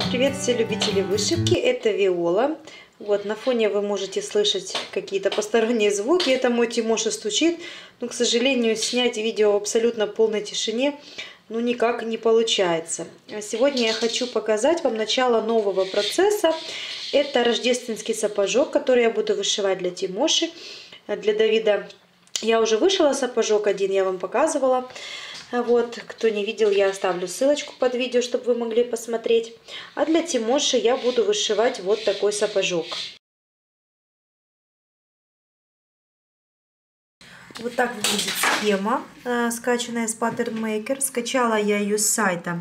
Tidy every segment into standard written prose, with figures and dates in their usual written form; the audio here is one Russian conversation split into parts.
Привет, все любители вышивки, это Виола. Вот, на фоне вы можете слышать какие-то посторонние звуки, это мой Тимоша стучит. Но, к сожалению, снять видео в абсолютно полной тишине никак не получается. Сегодня я хочу показать вам начало нового процесса. Это рождественский сапожок, который я буду вышивать для Тимоши, для Давида. Я уже вышила сапожок один, я вам показывала. Вот, кто не видел, я оставлю ссылочку под видео, чтобы вы могли посмотреть. А для Тимоши я буду вышивать вот такой сапожок. Вот так выглядит схема, скачанная с Pattern Maker. Скачала я ее с сайта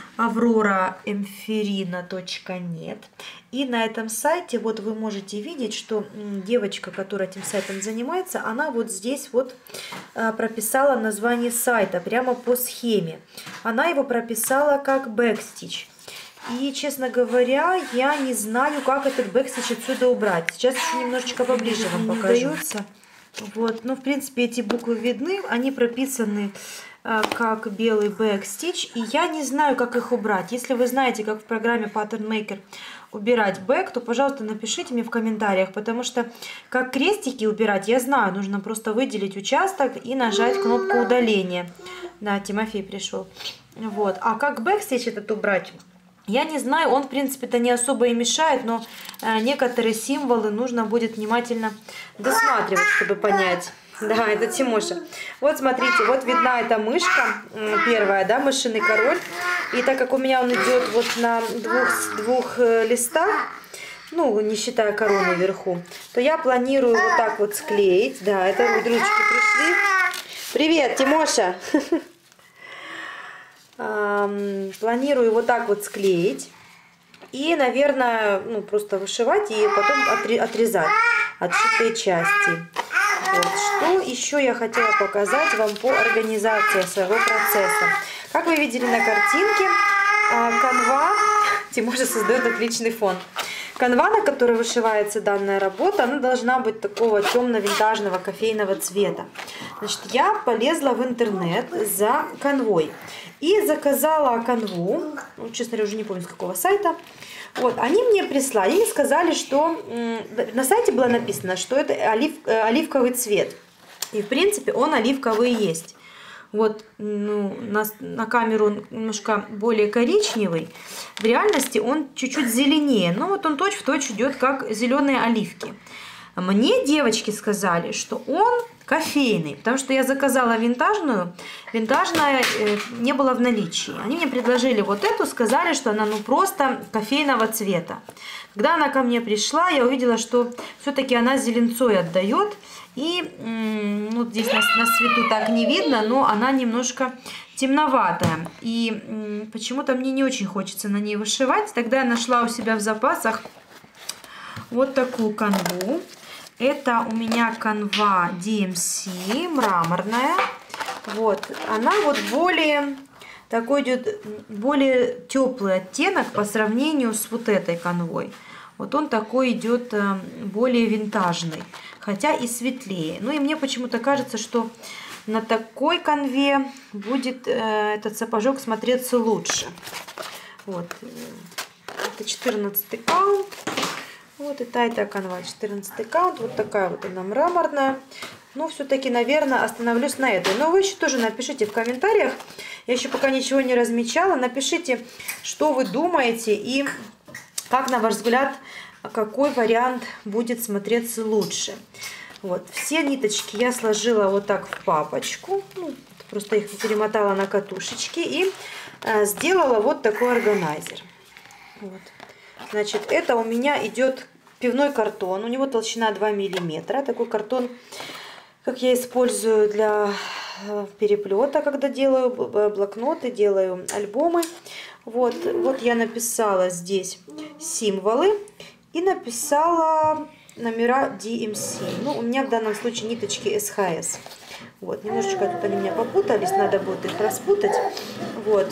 auroraemferina.net. И на этом сайте вот вы можете видеть, что девочка, которая этим сайтом занимается, она вот здесь вот прописала название сайта прямо по схеме. Она его прописала как бэкстич. И, честно говоря, я не знаю, как этот бэкстич отсюда убрать. Сейчас еще немножечко поближе вам покажу. Вот, но в принципе эти буквы видны, они прописаны как белый бэкстич, и я не знаю, как их убрать. Если вы знаете, как в программе Pattern Maker убирать бэк, то, пожалуйста, напишите мне в комментариях, потому что как крестики убирать, я знаю, нужно просто выделить участок и нажать кнопку удаления. Да, Тимофей пришел. Вот. А как бэкстич этот убрать? Я не знаю, он в принципе-то не особо и мешает, но некоторые символы нужно будет внимательно досматривать, чтобы понять. Да, это Тимоша. Вот смотрите, вот видна эта мышка, первая, да, мышиный король. И так как у меня он идет вот на двух листах, ну, не считая короны вверху, то я планирую вот так вот склеить. Да, это ручки пришли. Привет, Тимоша! Планирую вот так вот склеить и, наверное, просто вышивать и потом отрезать отшитые части. Вот. Что еще я хотела показать вам по организации своего процесса. Как вы видели на картинке, канва, Тимоша создает отличный фон. Канва, на которой вышивается данная работа, она должна быть такого темно-винтажного кофейного цвета. Значит, я полезла в интернет за канвой и заказала канву, честно говоря, уже не помню с какого сайта. Вот, они мне прислали, они сказали, что на сайте было написано, что это оливковый цвет. И в принципе он оливковый есть. Вот, на камеру он немножко более коричневый. В реальности он чуть-чуть зеленее. Но вот он точь-в-точь идет как зеленые оливки. Мне девочки сказали, что он кофейный, потому что я заказала винтажную. Винтажная не было в наличии. Они мне предложили вот эту, сказали, что она просто кофейного цвета. Когда она ко мне пришла, я увидела, что все-таки она зеленцой отдает. И вот здесь на свету так не видно, но она немножко темноватая. И почему-то мне не очень хочется на ней вышивать. Тогда я нашла у себя в запасах вот такую канву. Это у меня канва DMC, мраморная. Вот, она вот более такой идет, более теплый оттенок по сравнению с вот этой канвой. Вот он такой идет более винтажный, хотя и светлее. Ну и мне почему-то кажется, что на такой канве будет этот сапожок смотреться лучше. Вот, это 14 каунт. Вот и та канва, 14 каунт, вот такая вот она мраморная. Но все-таки, наверное, остановлюсь на этой. Но вы еще тоже напишите в комментариях, я еще пока ничего не размечала, напишите, что вы думаете и как, на ваш взгляд, какой вариант будет смотреться лучше. Вот, все ниточки я сложила вот так в папочку, просто их перемотала на катушечки и сделала вот такой органайзер. Вот. Значит, это у меня идет пивной картон, у него толщина 2 миллиметра. Такой картон, как я использую для переплета, когда делаю блокноты, делаю альбомы. Вот я написала здесь символы и написала номера DMC. Ну, у меня в данном случае ниточки SHS. Вот, немножечко тут они у меня попутались, надо будет их распутать. Вот.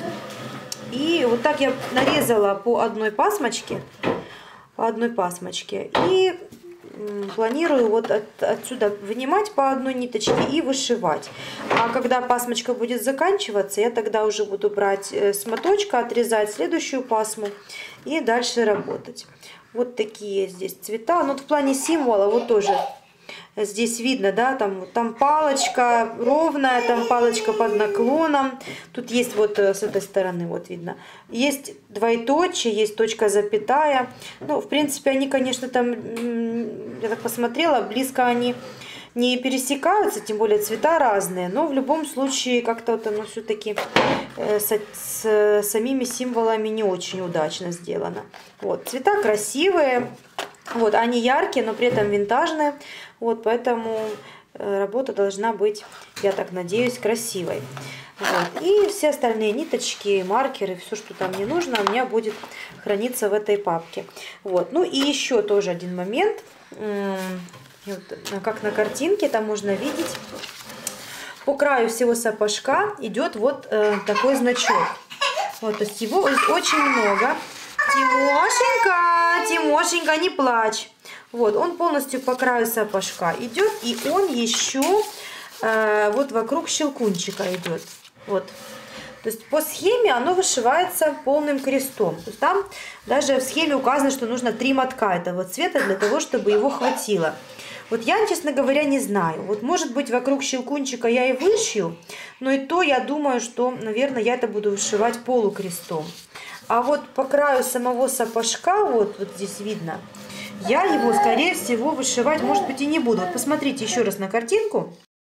И вот так я нарезала по одной пасмочке. И планирую вот отсюда вынимать по одной ниточке и вышивать. А когда пасмочка будет заканчиваться, я тогда уже буду брать с моточка, отрезать следующую пасму и дальше работать. Вот такие здесь цвета. Но вот в плане символа вот тоже здесь видно, да, там палочка ровная, там палочка под наклоном. Тут есть вот с этой стороны, вот видно. Есть двоеточие, есть точка запятая. Ну, в принципе, они, конечно, там, я так посмотрела, близко они не пересекаются, тем более цвета разные. Но в любом случае, как-то вот оно все-таки с самими символами не очень удачно сделано. Вот, цвета красивые. Вот, они яркие, но при этом винтажные. Вот, поэтому работа должна быть, я так надеюсь, красивой. Вот. И все остальные ниточки, маркеры, все, что там не нужно, у меня будет храниться в этой папке. Вот. Ну и еще тоже один момент. Вот, как на картинке, там можно видеть. По краю всего сапожка идет вот такой значок. Вот, то есть его очень много. Тимошенька, Тимошенька, не плачь. Вот, он полностью по краю сапожка идет, и он еще вот вокруг щелкунчика идет. Вот. То есть по схеме оно вышивается полным крестом. То есть там даже в схеме указано, что нужно 3 мотка этого цвета для того, чтобы его хватило. Вот я, честно говоря, не знаю. Вот может быть вокруг щелкунчика я и вышью, но и то я думаю, что, наверное, я это буду вышивать полукрестом. А вот по краю самого сапожка, вот здесь видно, я его, скорее всего, вышивать, может быть, и не буду. Вот посмотрите еще раз на картинку.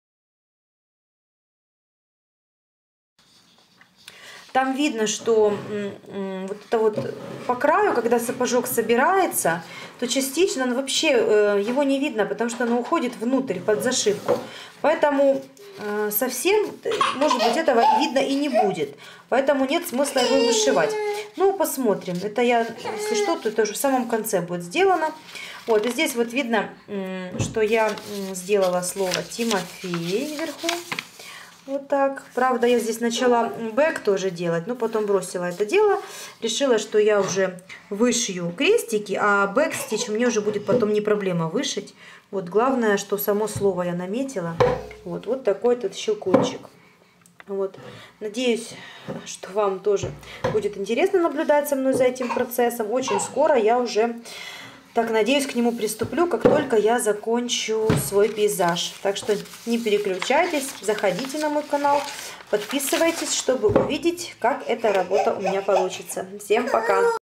Там видно, что вот это вот по краю, когда сапожок собирается, то частично он вообще его не видно, потому что оно уходит внутрь под зашивку. Поэтому совсем, может быть, этого видно и не будет. Поэтому нет смысла его вышивать. Ну, посмотрим. Это я, если что, то это уже в самом конце будет сделано. Вот, и здесь вот видно, что я сделала слово Тимофей вверху. Вот так. Правда, я здесь начала бэк тоже делать, но потом бросила это дело. Решила, что я уже вышью крестики, а бэк-стич мне уже будет потом не проблема вышить. Вот главное, что само слово я наметила. Вот такой этот щелкунчик. Вот. Надеюсь, что вам тоже будет интересно наблюдать со мной за этим процессом. Очень скоро я уже, так надеюсь, к нему приступлю, как только я закончу свой пейзаж. Так что не переключайтесь, заходите на мой канал, подписывайтесь, чтобы увидеть, как эта работа у меня получится. Всем пока!